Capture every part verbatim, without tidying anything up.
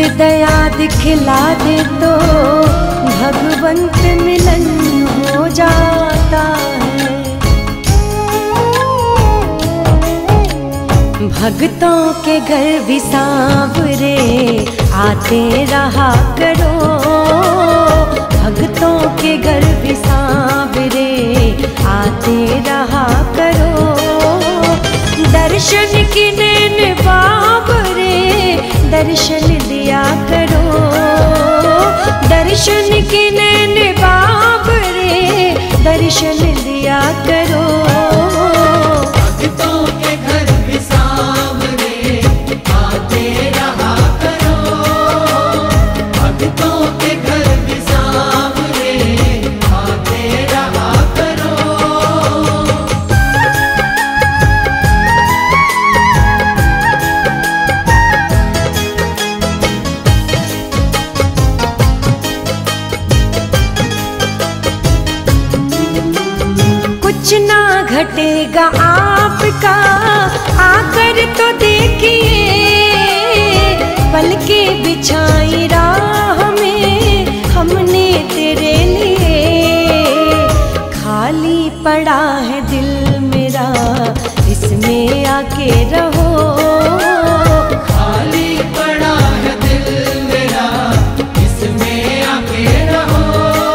दया दिखला दे तो भगवंत मिलन हो जाता है। भक्तों के घर भी सांवरे आते रहा करो, भक्तों के घर भी सांवरे आते रहा करो। दर्शन की नैन बाबरे दर्शन दिया करो, दर्शन की नैन बाबरे दर्शन दिया करो। भक्तों के घर भी सांवरे आते रहा करो, भक्तों के घर भी सांवरे आते रहा करो। कुछ ना घटेगा आपका आकर तो देखिए, पलके बिछाई राह में हमने तेरे लिए। खाली पड़ा है दिल मेरा इसमें आके रहो, खाली पड़ा है दिल मेरा इसमें आके रहो।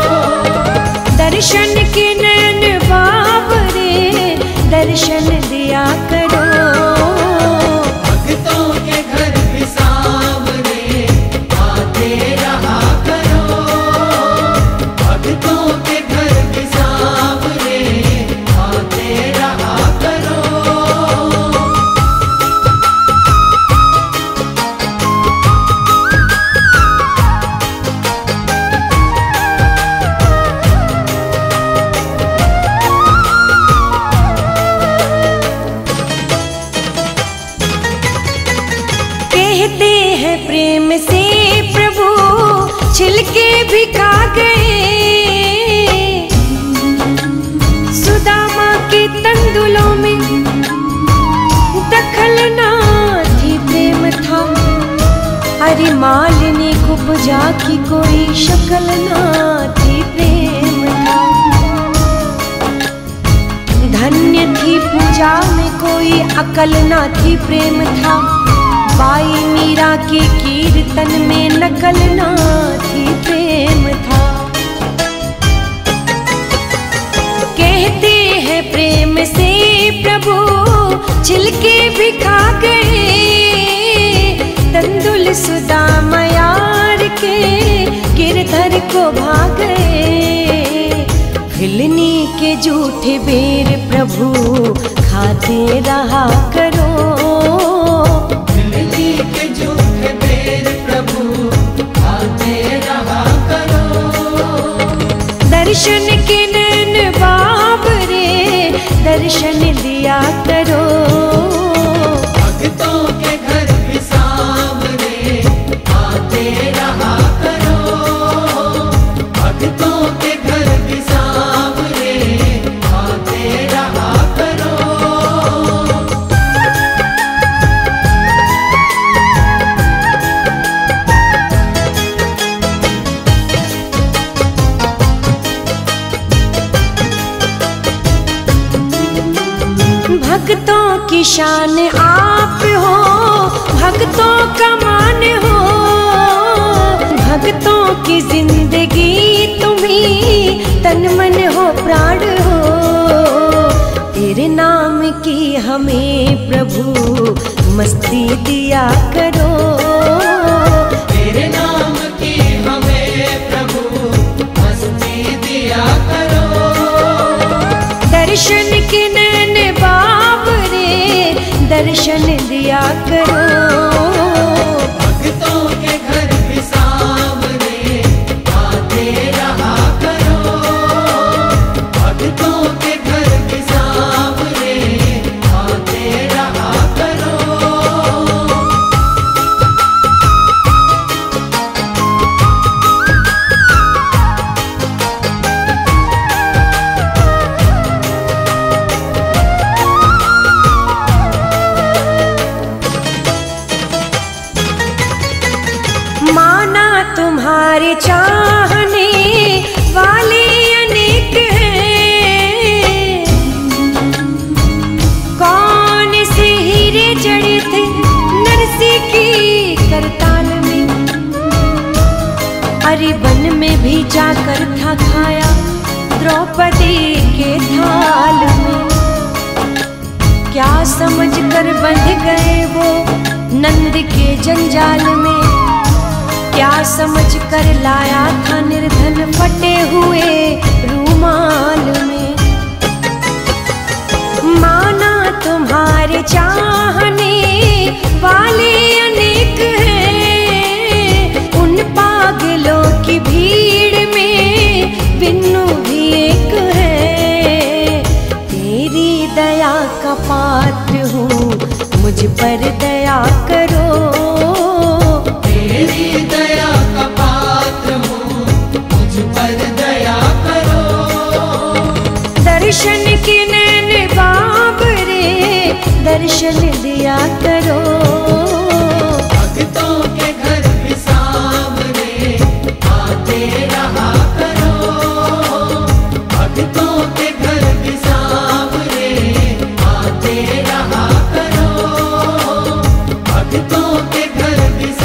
दर्शन के नैन बाबरे दर्शन दिया करो। भक्तों के घर भी सांवरे आते रहा करो, भक्तों के घर भी सांवरे आते रहा करो। कहते हैं प्रेम से प्रभु छिलके भी खा गए, सुदामा के तंदुलों में दखल ना थी प्रेम था। अरे मालिनी को पूजा की कोई शक्ल ना थी प्रेम था। धन्य थी पूजा में कोई अकल ना थी प्रेम था। बाई मीरा के कीर्तन में नकल ना थी प्रेम था। कहते हैं प्रेम से प्रभु छिलके भी खा गए, तंदुल सुदामा यार के गिरधर को भाग गए। हिलनी के झूठे बेर प्रभु खाते रहा करो, के झूठे बेर प्रभु आते रहा करो। दर्शन के नैन बाबरे दर्शन दिया करो। भक्तों के घर भी सांवरे आते रहा करो, भक्तों के घर भी सांवरे आते रहा करो। भक्तों की शान आप हो, भक्तों का मान हो, भक्तों की जिंदगी तुम्ही तन मन हो प्राण हो। तेरे नाम की हमें प्रभु मस्ती दिया करो, तेरे नाम की हमें प्रभु मस्ती दिया करो। दर्शन के नैन बाबरे दर्शन दिया करो। भक्तों के घर भी सांवरे आते रहा करो, भक्तों के घर भी सांवरे आते रहा करो। तुम्हारे चाहने वाले अनेक हैं। कौन से हीरे जड़े थे नरसी की करताल में, अरे वन में भी जाकर था खाया द्रौपदी के थाल में। क्या समझ कर बंध गए वो नंद के जंजाल में, क्या समझ कर लाया था निर्धन फटे हुए रूमाल में। माना तुम्हारे चाहने वाले अनेक हैं, उन पागलों की भीड़ में बिन्नू भी एक है। तेरी दया का पात्र हूँ, मुझ पर दया करो। तेरी दया का पात्र हूँ, मुझ पर दया करो। दर्शन के नैन बाबरे दर्शन दिया करो। भक्तों के घर भी सामने आते रहा करो। भक्तों के घर भी सामने आते रहा करो। भक्तों के घर भी